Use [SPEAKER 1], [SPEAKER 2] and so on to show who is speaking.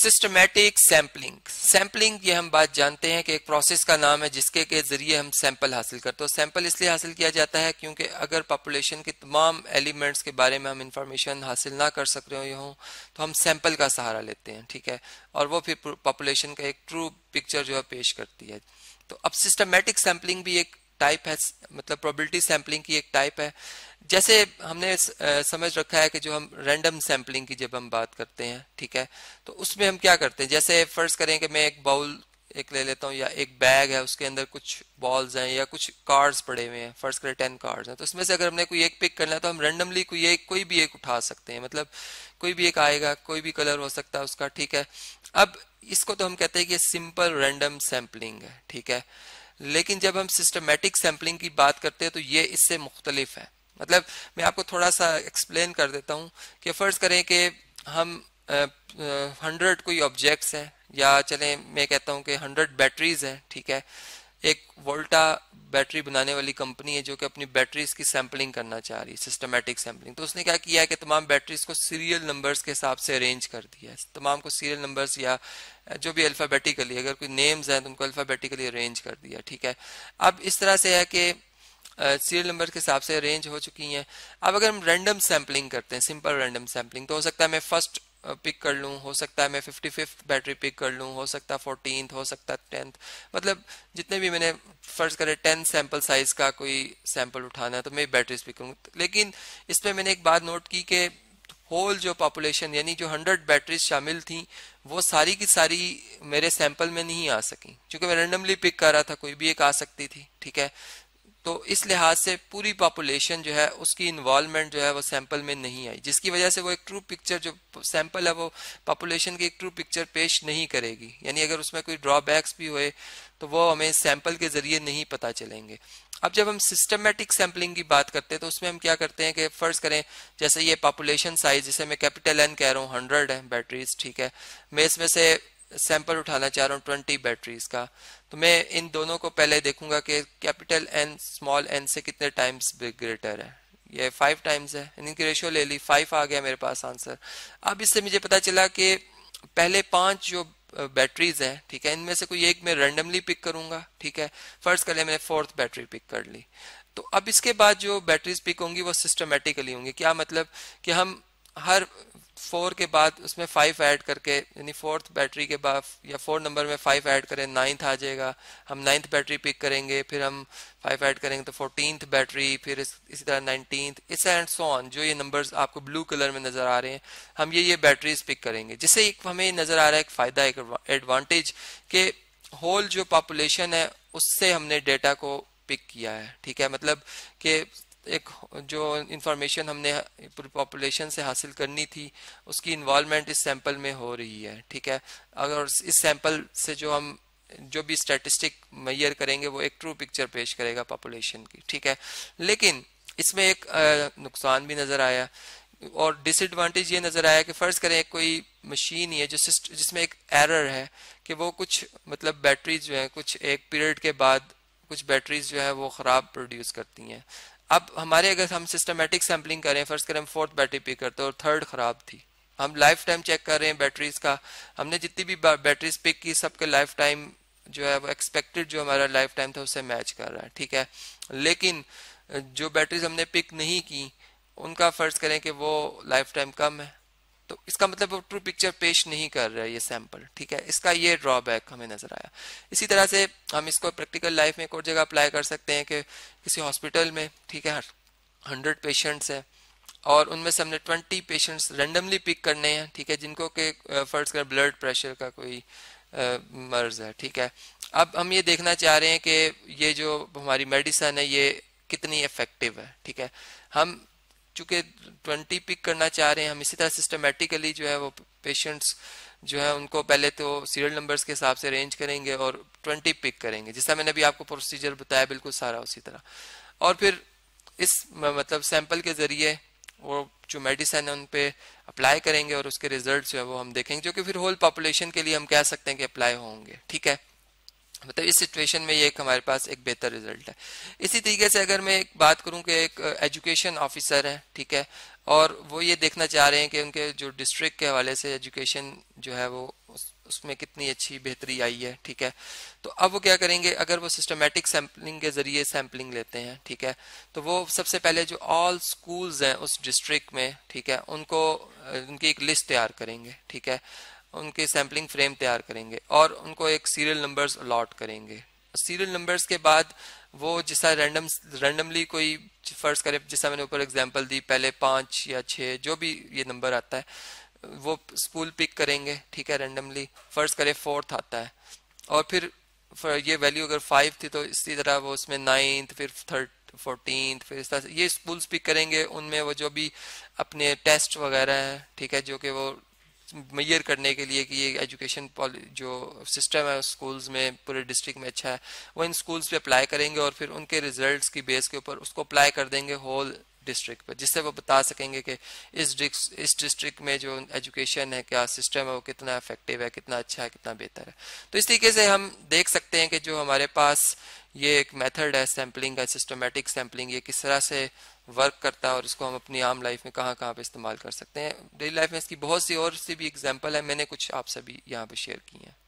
[SPEAKER 1] Systematic sampling. Sampling ये हम बात जानते हैं कि एक प्रोसेस का नाम है जिसके के जरिए हम सैंपल हासिल करते हैं। सैंपल इसलिए हासिल किया जाता है क्योंकि अगर पॉपुलेशन के तमाम एलिमेंट्स के बारे में हम इंफॉर्मेशन हासिल ना कर सक रहे हों तो हम सैंपल का सहारा लेते हैं, ठीक है, और वो फिर पॉपुलेशन का एक ट्रू पिक्चर जो है पेश करती है। तो अब सिस्टमैटिक सैम्पलिंग भी एक टाइप है, मतलब प्रोबेबिलिटी सैम्पलिंग की एक टाइप है। जैसे हमने समझ रखा है कि जो हम रैंडम सैम्पलिंग की जब हम बात करते हैं, ठीक है, तो उसमें हम क्या करते हैं, जैसे फर्ज करें कि मैं एक बाउल एक ले लेता हूँ या एक बैग है, उसके अंदर कुछ बॉल्स हैं या कुछ कार्ड्स पड़े हुए हैं, फर्ज करें 10 कार्ड्स हैं, तो इसमें से अगर हमने कोई एक पिक करना है तो हम रैंडमली कोई भी एक उठा सकते हैं, मतलब कोई भी एक आएगा, कोई भी कलर हो सकता है उसका, ठीक है। अब इसको तो हम कहते हैं कि सिंपल रैंडम सैम्पलिंग है, ठीक है। लेकिन जब हम सिस्टमैटिक सैम्पलिंग की बात करते हैं तो ये इससे मुख्तलिफ है। मतलब मैं आपको थोड़ा सा एक्सप्लेन कर देता हूँ कि फर्ज करें कि हम 100 कोई ऑब्जेक्ट्स हैं, या चलें मैं कहता हूँ कि 100 बैटरीज हैं, ठीक है। एक वोल्टा बैटरी बनाने वाली कंपनी है जो कि अपनी बैटरीज की सैम्पलिंग करना चाह रही है, सिस्टमैटिक सैम्पलिंग। तो उसने क्या किया है कि तमाम बैटरीज को सीरियल नंबर्स के हिसाब से अरेंज कर दिया है, तमाम को सीरियल नंबर्स या जो भी अल्फाबेटिकली, अगर कोई नेम्स हैं तो उनको अल्फाबेटिकली अरेंज कर दिया, ठीक है। अब इस तरह से है कि सीरियल नंबर के हिसाब से अरेंज हो चुकी हैं। अब अगर हम रैंडम सैम्पलिंग करते हैं, सिंपल रैंडम सैम्पलिंग, तो हो सकता है मैं फर्स्ट पिक कर लूँ, हो सकता है मैं 55th बैटरी पिक कर लूँ, हो सकता है 14th, हो सकता है 10th, मतलब जितने भी मैंने फर्ज करे 10 सैंपल साइज का कोई सैंपल उठाना है तो मैं बैटरीज पिक करूँ। लेकिन इसमें मैंने एक बात नोट की कि होल जो पॉपुलेशन यानी जो 100 बैटरीज शामिल थी वो सारी की सारी मेरे सैंपल में नहीं आ सकी, क्योंकि मैं रैंडमली पिक कर रहा था, कोई भी एक आ सकती थी, ठीक है। तो इस लिहाज से पूरी पॉपुलेशन जो है उसकी इन्वॉल्वमेंट जो है वो सैंपल में नहीं आई, जिसकी वजह से वो एक ट्रू पिक्चर जो सैंपल है वो पॉपुलेशन की एक ट्रू पिक्चर पेश नहीं करेगी। यानी अगर उसमें कोई ड्रॉबैक्स भी हुए तो वो हमें सैंपल के जरिए नहीं पता चलेंगे। अब जब हम सिस्टमैटिक सैम्पलिंग की बात करते हैं तो उसमें हम क्या करते हैं कि फर्ज करें जैसे ये पॉपुलेशन साइज, जिसे मैं कैपिटल एन कह रहा हूँ, 100 है बैटरीज, ठीक है। मैं इसमें से सैंपल उठाना चाह रहा हूँ 20 बैटरीज का, तो मैं इन दोनों को पहले देखूंगा कि कैपिटल एन स्मॉल एन से कितने टाइम्स ग्रेटर है। ये 5 टाइम्स है, इनकी रेशियो ले ली, 5 आ गया मेरे पास आंसर। अब इससे मुझे पता चला कि पहले 5 जो बैटरीज हैं, ठीक है, इनमें से कोई एक मैं रैंडमली पिक करूंगा, ठीक है। फर्स्ट कर लिया मैंने 4th बैटरी पिक कर ली, तो अब इसके बाद जो बैटरीज पिक होंगी वो सिस्टमेटिकली होंगी। क्या मतलब कि हम हर 4 के बाद उसमें 5 ऐड करके, यानी 4th बैटरी के बाद या 4 नंबर में 5 ऐड करें 9th आ जाएगा, हम 9th बैटरी पिक करेंगे, फिर हम 5 ऐड करेंगे तो 14th बैटरी, फिर इसी तरह 19th, इस एंड सो ऑन। जो ये नंबर्स आपको ब्लू कलर में नजर आ रहे हैं, हम ये बैटरीज पिक करेंगे, जिससे एक हमें नजर आ रहा है एक फायदा, एक एडवांटेज कि होल जो पॉपुलेशन है उससे हमने डेटा को पिक किया है, ठीक है। मतलब कि एक जो इंफॉर्मेशन हमने पूरी पॉपुलेशन से हासिल करनी थी उसकी इन्वॉल्वमेंट इस सैंपल में हो रही है, ठीक है। अगर इस सैंपल से जो हम जो भी स्टैटिस्टिक मेजर करेंगे वो एक ट्रू पिक्चर पेश करेगा पॉपुलेशन की, ठीक है। लेकिन इसमें एक नुकसान भी नजर आया और डिसएडवांटेज ये नजर आया कि फर्ज करें कोई मशीन ही है जिसमें एक एरर है कि वो कुछ मतलब बैटरीज जो है कुछ एक पीरियड के बाद कुछ बैटरीज जो है वो खराब प्रोड्यूस करती हैं। अब हमारे अगर हम सिस्टमैटिक सैम्पलिंग करें, फर्ज करें हम 4th बैटरी पिक करते हैं और 3rd खराब थी, हम लाइफ टाइम चेक कर रहे हैं बैटरीज का, हमने जितनी भी बैटरीज पिक की सबके लाइफ टाइम जो है वो एक्सपेक्टेड जो हमारा लाइफ टाइम था उससे मैच कर रहा है, ठीक है। लेकिन जो बैटरीज हमने पिक नहीं की उनका फर्ज करें कि वो लाइफ टाइम कम है, तो इसका मतलब वो ट्रू पिक्चर पेश नहीं कर रहा है ये सैंपल, ठीक है। इसका ये ड्रॉबैक हमें नजर आया। इसी तरह से हम इसको प्रैक्टिकल लाइफ में एक और जगह अप्लाई कर सकते हैं कि किसी हॉस्पिटल में, ठीक है, 100 पेशेंट्स हैं और उनमें से हमने 20 पेशेंट्स रैंडमली पिक करने हैं, ठीक है, जिनको के फर्ज कर ब्लड प्रेशर का कोई मर्ज है, ठीक है। अब हम ये देखना चाह रहे हैं कि ये जो हमारी मेडिसिन है ये कितनी इफेक्टिव है, ठीक है। हम चूंकि 20 पिक करना चाह रहे हैं, हम इसी तरह सिस्टमेटिकली जो है वो पेशेंट्स जो है उनको पहले तो सीरियल नंबर्स के हिसाब से अरेंज करेंगे और 20 पिक करेंगे, जिसका मैंने अभी आपको प्रोसीजर बताया बिल्कुल सारा उसी तरह। और फिर इस मतलब सैंपल के जरिए वो जो मेडिसिन है उन पे अप्लाई करेंगे और उसके रिजल्ट जो है वो हम देखेंगे, जो कि फिर होल पॉपुलेशन के लिए हम कह सकते हैं कि अप्लाई होंगे, ठीक है। मतलब इस सिचुएशन में ये एक हमारे पास एक बेहतर रिजल्ट है। इसी तरीके से अगर मैं एक बात करूं कि एक एजुकेशन ऑफिसर है, ठीक है, और वो ये देखना चाह रहे हैं कि उनके जो डिस्ट्रिक्ट के हवाले से एजुकेशन जो है वो उसमें कितनी अच्छी बेहतरी आई है, ठीक है। तो अब वो क्या करेंगे, अगर वो सिस्टमेटिक सैम्पलिंग के जरिए सैम्पलिंग लेते हैं, ठीक है, तो वो सबसे पहले जो ऑल स्कूल्स हैं उस डिस्ट्रिक्ट में, ठीक है, उनको उनकी एक लिस्ट तैयार करेंगे, ठीक है, उनके सैम्पलिंग फ्रेम तैयार करेंगे और उनको एक सीरियल नंबर्स अलॉट करेंगे। सीरियल नंबर्स के बाद वो जैसा रैंडमली कोई फर्ज करे, जैसा मैंने ऊपर एग्जांपल दी, पहले 5 या 6 जो भी ये नंबर आता है वो स्कूल पिक करेंगे, ठीक है, रैंडमली। फर्ज करे 4th आता है और फिर ये वैल्यू अगर 5 थी तो इसी तरह वो उसमें 9th, फिर 14th, फिर इस तरह से ये स्कूल्स पिक करेंगे। उनमें वो जो भी अपने टेस्ट वगैरह हैं, ठीक है, जो कि वो मैयर करने के लिए कि ये एजुकेशन जो सिस्टम है स्कूल्स में पूरे डिस्ट्रिक्ट में अच्छा है, वो इन स्कूल्स पे अप्लाई करेंगे और फिर उनके रिजल्ट्स की बेस के ऊपर उसको अप्लाई कर देंगे होल डिस्ट्रिक्ट पर, जिससे वो बता सकेंगे कि इस डिस्ट्रिक्ट में जो एजुकेशन है, क्या सिस्टम है, वो कितना इफेक्टिव है, कितना अच्छा है, कितना बेहतर है। तो इस तरीके से हम देख सकते हैं कि जो हमारे पास ये एक मेथड है सैम्पलिंग का, सिस्टमेटिक सैम्पलिंग, ये किस तरह से वर्क करता है और इसको हम अपनी आम लाइफ में कहाँ कहाँ पे इस्तेमाल कर सकते हैं। डेली लाइफ में इसकी बहुत सी और सी भी एग्जांपल है, मैंने कुछ आप सभी यहाँ पे शेयर की हैं।